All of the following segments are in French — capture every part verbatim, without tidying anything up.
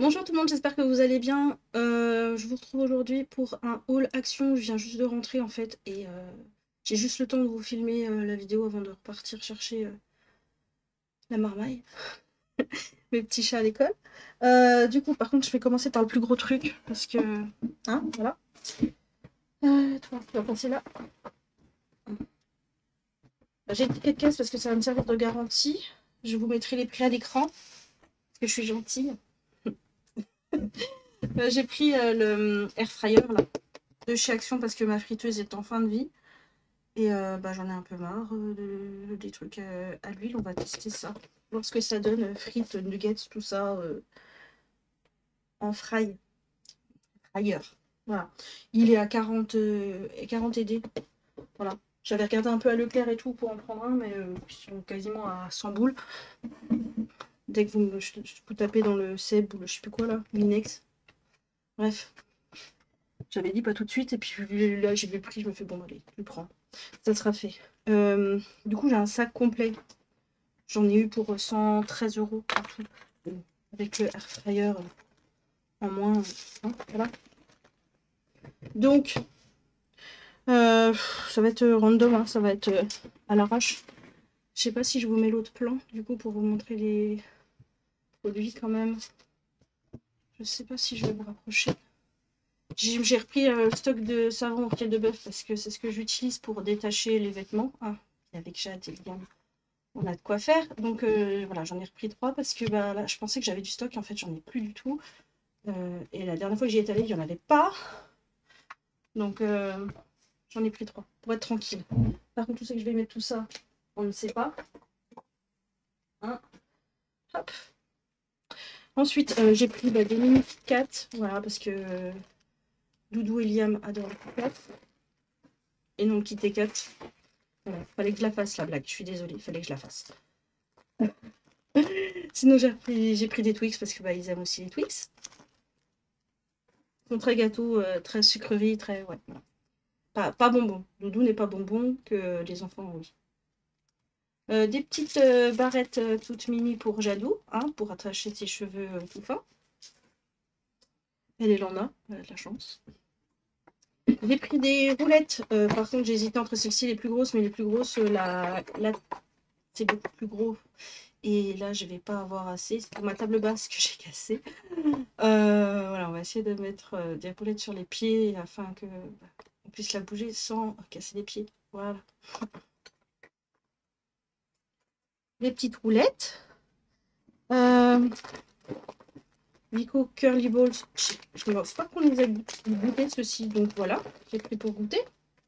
Bonjour tout le monde, j'espère que vous allez bien. Euh, je vous retrouve aujourd'hui pour un haul action. Je viens juste de rentrer en fait et euh, j'ai juste le temps de vous filmer euh, la vidéo avant de repartir chercher euh, la marmaille, mes petits chats à l'école. Euh, du coup, par contre, je vais commencer par le plus gros truc parce que, hein, voilà. Euh, toi, tu vas passer là. J'ai une petite caisse parce que ça va me servir de garantie. Je vous mettrai les prix à l'écran parce que je suis gentille. Euh, j'ai pris euh, le air fryer là de chez Action parce que ma friteuse est en fin de vie. Et euh, bah, j'en ai un peu marre euh, de, des trucs euh, à l'huile. On va tester ça. Voir ce que ça donne. euh, Frites, nuggets, tout ça euh, en fry. Ailleurs. Voilà. Il est à quarante, euh, quarante E D. Voilà. J'avais regardé un peu à Leclerc et tout pour en prendre un, mais euh, ils sont quasiment à cent boules. Dès que vous, me, je, je, vous tapez dans le Seb ou le je sais plus quoi là, Minex. Bref. J'avais dit pas tout de suite, et puis là j'ai vu le prix, je me fais bon, allez, je le prends. Ça sera fait. Euh, du coup, j'ai un sac complet. J'en ai eu pour cent treize euros en tout. Avec le air fryer en moins. Hein, voilà. Donc, euh, ça va être random, hein, ça va être euh, à l'arrache. Je sais pas si je vous mets l'autre plan, du coup, pour vous montrer les produits quand même. Je sais pas si je vais me rapprocher. J'ai repris euh, le stock de savon au fiel de bœuf parce que c'est ce que j'utilise pour détacher les vêtements. Ah, avec Jade et Liam, on a de quoi faire. Donc euh, voilà, j'en ai repris trois parce que bah, là, je pensais que j'avais du stock. En fait, j'en ai plus du tout. Euh, et la dernière fois que j'y étais allée, il n'y en avait pas. Donc euh, j'en ai pris trois pour être tranquille. Par contre, tout ce que je vais mettre tout ça, on ne sait pas. Hein, hop. Ensuite, euh, j'ai pris bah, des mini Kit Kat. Voilà, parce que euh, Doudou et Liam adorent le Kit Kat. Et non le Kit Kat. Voilà, fallait que je la fasse la blague, je suis désolée, fallait que je la fasse. Sinon j'ai pris, pris des Twix parce que bah, ils aiment aussi les Twix. Ils sont très gâteaux, euh, très sucreries, très... Ouais, voilà. Pas, pas bonbon. Doudou n'est pas bonbon, que les enfants oui. Euh, des petites euh, barrettes euh, toutes mini pour Jadou, hein, pour attacher ses cheveux euh, tout fins. Elle, elle en a, elle a de la chance. J'ai pris des roulettes, euh, par contre j'ai hésité entre celles-ci les plus grosses, mais les plus grosses, euh, la, la... c'est beaucoup plus gros. Et là, je vais pas avoir assez. C'est pour ma table basse que j'ai cassée. Euh, voilà, on va essayer de mettre euh, des roulettes sur les pieds afin que bah, on puisse la bouger sans casser les pieds. Voilà. Des petites roulettes. Euh, Vico Curly Balls. Je ne pense pas qu'on les a goûté ceci, donc voilà, j'ai pris pour goûter.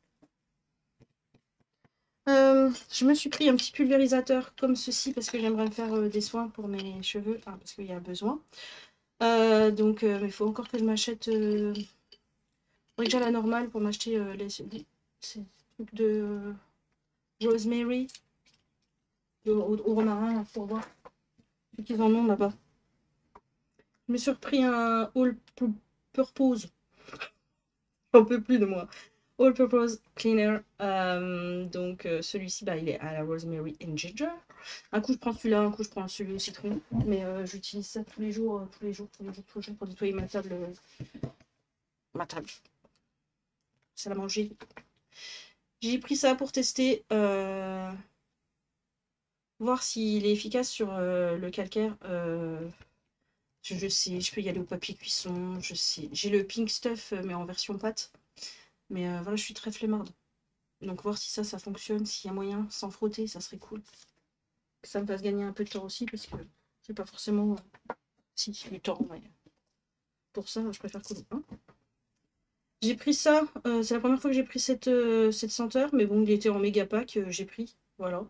Euh, je me suis pris un petit pulvérisateur comme ceci parce que j'aimerais faire euh, des soins pour mes cheveux, enfin, parce qu'il y a besoin. Euh, donc, euh, il faut encore que je m'achète. Euh... déjà la normale pour m'acheter euh, les, les ces trucs de euh, rosemary, au, au, au romarin pour voir ce qu'ils en ont là-bas. Je me suis repris un all purpose. J'en peux plus de moi. All Purpose Cleaner. Euh, donc euh, celui-ci, bah, il est à la Rosemary and Ginger. Un coup je prends celui-là, un coup je prends celui au citron. Mais euh, j'utilise ça tous les jours, euh, tous les jours, tous les jours, tous les jours pour nettoyer ma table. Euh, ma table. Salle à manger. J'ai pris ça pour tester. Euh, voir s'il est efficace sur euh, le calcaire. Euh, je, je sais, je peux y aller au papier cuisson. Je sais. J'ai le Pink Stuff, mais en version pâte. Mais euh, voilà, je suis très flemmarde. Donc voir si ça, ça fonctionne, s'il y a moyen, sans frotter, ça serait cool. Ça me fasse gagner un peu de temps aussi, parce que c'est pas forcément... Euh, si, du temps, mais pour ça, je préfère que... Hein, j'ai pris ça, euh, c'est la première fois que j'ai pris cette, euh, cette senteur, mais bon, il était en méga pack, euh, j'ai pris, voilà.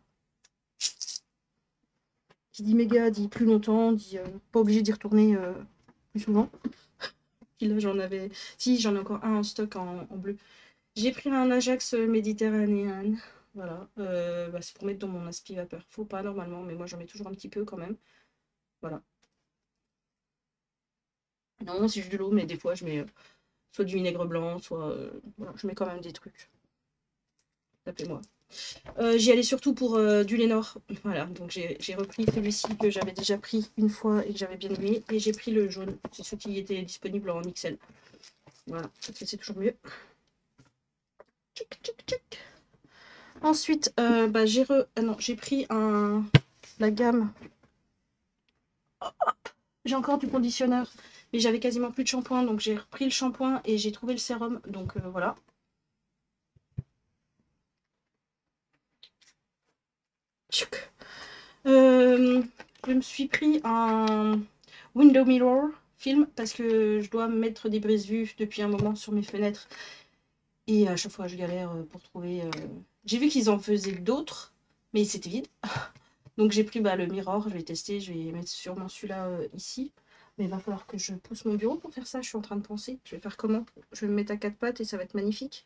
Qui dit méga, dit plus longtemps, dit euh, pas obligé d'y retourner euh, plus souvent. Puis là, j'en avais... Si, j'en ai encore un en stock en, en bleu. J'ai pris un Ajax méditerranéen. Voilà, euh, bah, c'est pour mettre dans mon aspirateur. Faut pas normalement, mais moi j'en mets toujours un petit peu quand même. Voilà. Non, c'est juste de l'eau, mais des fois je mets euh, soit du vinaigre blanc, soit euh, voilà, je mets quand même des trucs. Tapez-moi. Euh, J'y allais surtout pour euh, du Lénore. Voilà, donc j'ai repris celui-ci que j'avais déjà pris une fois et que j'avais bien aimé. Et j'ai pris le jaune. C'est celui qui était disponible en X L. Voilà, c'est toujours mieux. Tchic, tchic, tchic. Ensuite, euh, bah, j'ai re... ah non, j'ai pris un... la gamme. J'ai encore du conditionneur, mais j'avais quasiment plus de shampoing, donc j'ai repris le shampoing et j'ai trouvé le sérum, donc euh, voilà. Euh, je me suis pris un window mirror film parce que je dois mettre des brise-vues depuis un moment sur mes fenêtres et à chaque fois je galère pour trouver. Euh... J'ai vu qu'ils en faisaient d'autres, mais c'était vide. Donc j'ai pris bah, le mirror, je vais tester, je vais mettre sûrement celui-là euh, ici. Mais il va falloir que je pousse mon bureau pour faire ça, je suis en train de penser. Je vais faire comment? Je vais me mettre à quatre pattes et ça va être magnifique.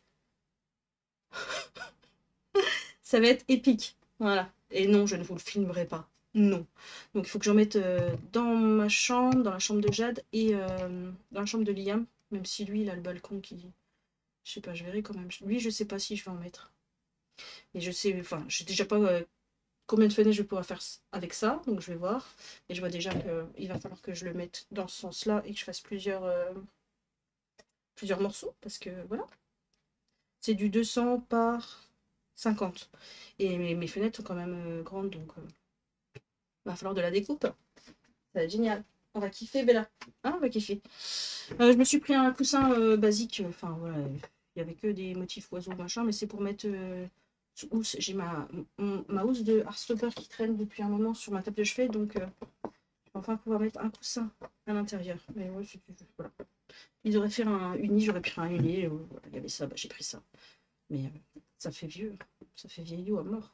Ça va être épique. Voilà. Et non, je ne vous le filmerai pas. Non. Donc il faut que j'en mette euh, dans ma chambre, dans la chambre de Jade et euh, dans la chambre de Liam. Même si lui, il a le balcon qui... Je sais pas, je verrai quand même. Lui, je sais pas si je vais en mettre. Mais je sais, enfin, je sais déjà pas euh, combien de fenêtres je vais pouvoir faire avec ça. Donc je vais voir. Et je vois déjà qu'il va falloir que je le mette dans ce sens-là et que je fasse plusieurs, euh, plusieurs morceaux. Parce que voilà. C'est du deux cents par cinquante. Et mes, mes fenêtres sont quand même euh, grandes, donc il euh, va falloir de la découpe. Ça va être génial. On va kiffer, Bella. Hein, on va kiffer. Euh, je me suis pris un coussin euh, basique. Enfin, voilà. Il n'y avait que des motifs oiseaux, machin, mais c'est pour mettre euh, sous housse. J'ai ma, ma housse de Heartstopper qui traîne depuis un moment sur ma table de chevet, donc euh, je vais enfin pouvoir mettre un coussin à l'intérieur. Mais ouais, c'est voilà. Ils auraient fait un uni, j'aurais pris un uni. Euh, voilà, il y avait ça, bah, j'ai pris ça. Mais euh, ça fait vieux, ça fait vieillot à mort.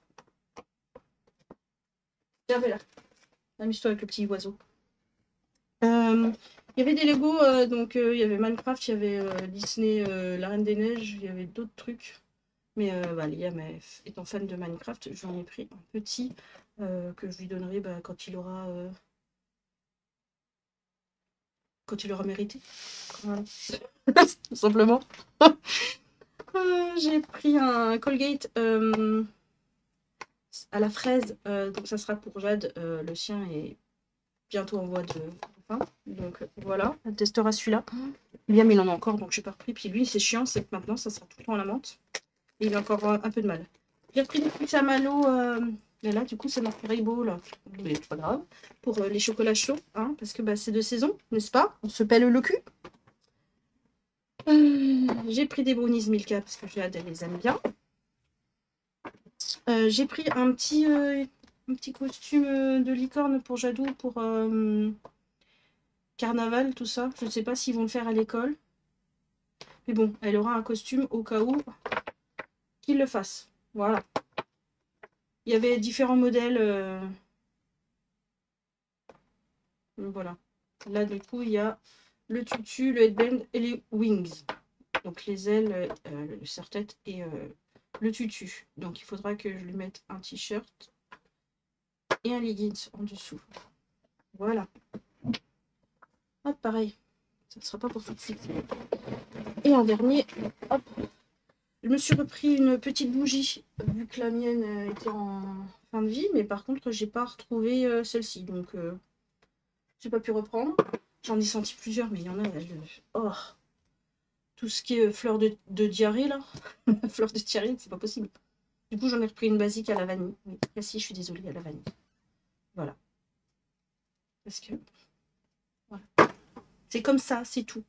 Tiens, là. Amuse-toi avec le petit oiseau. Euh, il y avait des Lego, euh, donc euh, il y avait Minecraft, il y avait euh, Disney, euh, La Reine des Neiges, il y avait d'autres trucs. Mais euh, bah, Liam étant fan de Minecraft, j'en ai pris un petit euh, que je lui donnerai bah, quand il aura euh, quand il aura mérité. Voilà. Tout simplement. euh, J'ai pris un Colgate euh, à la fraise, euh, donc ça sera pour Jade. Euh, le sien est bientôt en voie de fin. Donc voilà, on testera celui-là. Liam il en a encore, donc je n'ai pas repris. Puis lui, c'est chiant, c'est que maintenant ça sera tout le temps à la menthe. Et il a encore un peu de mal. J'ai repris des petits chamallows. Euh... Mais là, du coup, c'est marqué Rainbow, là. Mais c'est pas grave. Pour euh, les chocolats chauds, hein, parce que bah, c'est de saison, n'est-ce pas? On se pèle le cul. Euh, j'ai pris des brownies Milka parce que j'ai les aime bien. Euh, j'ai pris un petit, euh, un petit costume de licorne pour Jadou, pour euh, carnaval, tout ça. Je ne sais pas s'ils vont le faire à l'école. Mais bon, elle aura un costume au cas où qu'ils le fassent. Voilà. Il y avait différents modèles. Euh... Voilà. Là, du coup, il y a le tutu, le headband et les wings. Donc les ailes, euh, le serre-tête et euh, le tutu. Donc il faudra que je lui mette un t-shirt et un leggings en dessous. Voilà. Hop, pareil. Ça ne sera pas pour tout de suite. Et en dernier, hop. Je me suis repris une petite bougie, vu que la mienne était en fin de vie. Mais par contre, j'ai pas retrouvé euh, celle-ci. Donc, euh, j'ai pas pu reprendre. J'en ai senti plusieurs, mais il y en a... Elle, oh, tout ce qui est fleur de, de diarrhée, là. Fleur de diarrhée, c'est pas possible. Du coup, j'en ai repris une basique à la vanille. Oui, là, si, je suis désolée, à la vanille. Voilà. Parce que... Voilà. C'est comme ça, c'est tout.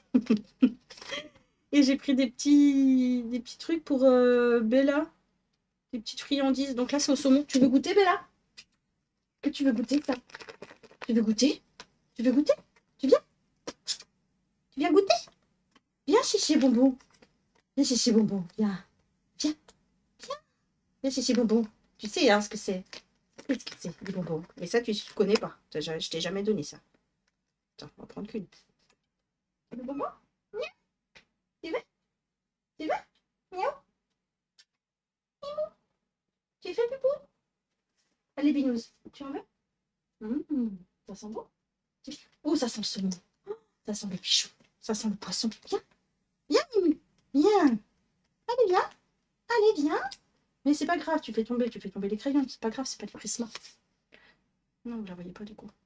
Et j'ai pris des petits, des petits trucs pour euh, Bella. Des petites friandises. Donc là, c'est au saumon. Tu veux goûter, Bella? Que tu veux goûter, ça? Tu veux goûter? Tu veux goûter? Tu viens? Tu viens goûter? Viens, chichi bonbon. Viens, chichi bonbon. Viens. Viens. Viens. Viens, chichi bonbon. Tu sais hein, ce que c'est. Qu'est-ce que c'est, des bonbons? Mais ça, tu ne connais pas. Je t'ai jamais donné ça. Attends, on va prendre qu'une. Le bonbon? Tu veux? Tu veux? Miaou? Tu fais du pot? Allez, Binous. Tu en veux? Mmh, ça sent bon? Oh, ça sent le saumon. Oh, ça sent le pichon. Ça sent le poisson. Viens. Viens, Mimi. Viens. Allez, viens. Allez, viens. Mais c'est pas grave, tu fais tomber, tu fais tomber les crayons. C'est pas grave, c'est pas du prisma. Non, vous la voyez pas du coup.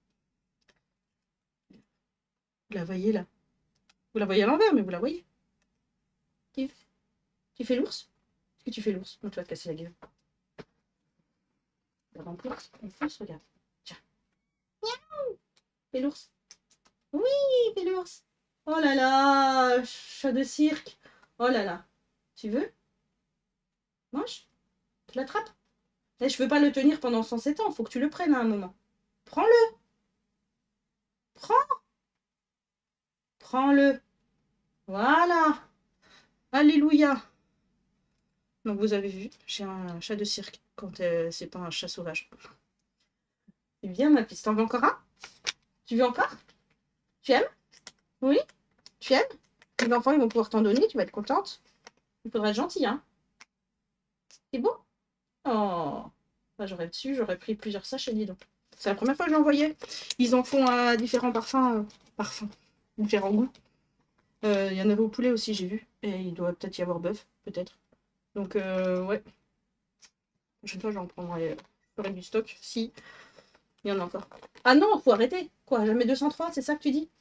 Vous la voyez là. Vous la voyez à l'envers, mais vous la voyez. Tu, tu fais l'ours? Est-ce que tu fais l'ours? Non, tu vas te casser la gueule. Regarde en plus, en plus, regarde. Tiens. Miaou. Fais l'ours. Oui, fais l'ours. Oh là là, chat de cirque. Oh là là. Tu veux? Mange? Tu l'attrapes? Mais je veux pas le tenir pendant cent sept ans, faut que tu le prennes à un moment. Prends-le. Prends. Prends-le. Voilà. Alléluia. Donc vous avez vu, j'ai un chat de cirque quand euh, c'est pas un chat sauvage. C'est bien ma piste. T'en veux encore un? Tu veux encore? Tu aimes? Oui? Tu aimes? Les enfants ils vont pouvoir t'en donner, tu vas être contente. Il faudra être gentil, hein? C'est beau? Oh, bah, j'aurais dessus, j'aurais pris plusieurs sachets, dis donc. C'est la première fois que j'en voyais. Ils en font à différents parfums, euh, parfums, différents goûts. Il euh, y en avait au poulet aussi, j'ai vu. Et il doit peut-être y avoir bœuf, peut-être. Donc, euh, ouais. La prochaine fois, j'en prendrai, euh, je ferai du stock. Si, il y en a encore. Ah non, faut arrêter. Quoi, jamais deux cent trois, c'est ça que tu dis?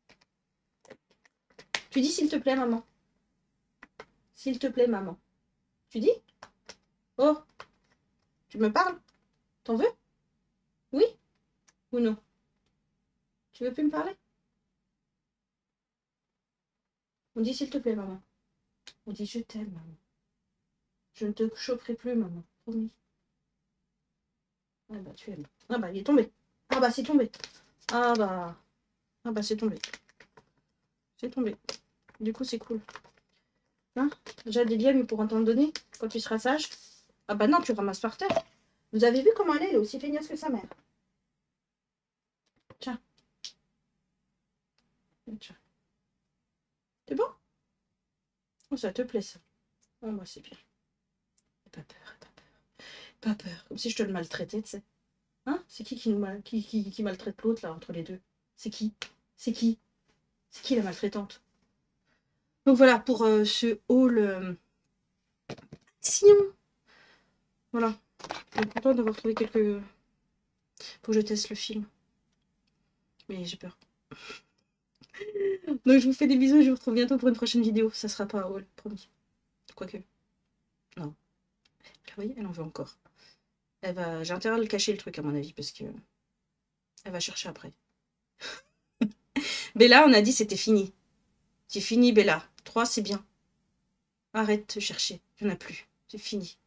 Tu dis s'il te plaît, maman. S'il te plaît, maman. Tu dis? Oh, tu me parles? T'en veux? Oui ou non? Tu veux plus me parler? On dit s'il te plaît, maman. On dit je t'aime, maman. Je ne te choperai plus, maman. Promis. Ah bah tu aimes. Ah bah il est tombé. Ah bah c'est tombé. Ah bah. Ah bah c'est tombé. C'est tombé. Du coup c'est cool. Hein? Déjà des liens pour t'en donner quand tu seras sage. Ah bah non, tu ramasses par terre. Vous avez vu comment elle est, elle est aussi feignasse que sa mère. Tiens. Tiens. C'est bon? Oh, ça te plaît ça. Oh moi c'est bien. Pas peur, pas peur. Pas peur. Comme si je te le maltraitais, tu sais. Hein? C'est qui qui, nous mal... qui, qui, qui maltraite l'autre là entre les deux? C'est qui? C'est qui? C'est qui la maltraitante? Donc voilà pour euh, ce haul. Euh... Sinon, voilà. Je suis contente d'avoir trouvé quelques. Faut que je teste le film. Mais j'ai peur. Donc je vous fais des bisous, je vous retrouve bientôt pour une prochaine vidéo. Ça sera pas un haul, promis. Quoique. Non. Vous voyez, elle en veut encore. Elle va. J'ai intérêt à le cacher le truc à mon avis parce que. Elle va chercher après. Bella, on a dit c'était fini. C'est fini, Bella. trois, c'est bien. Arrête de chercher. Il n'y en a plus. C'est fini.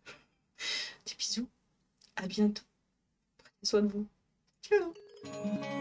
Des bisous. À bientôt. Prenez soin de vous. Ciao.